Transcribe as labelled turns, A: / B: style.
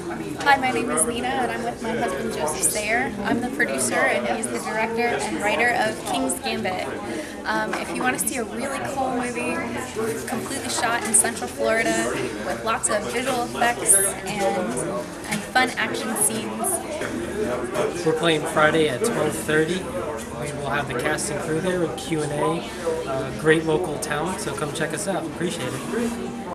A: Hi, my name is Nina, and I'm with my husband Joseph Sayer. I'm the producer, and he's the director and writer of King's Gambit. If you want to see a really cool movie, completely shot in Central Florida, with lots of visual effects and fun action scenes.
B: We're playing Friday at 12:30. We will have the cast and crew there with Q&A. Great local talent, so come check us out. Appreciate it.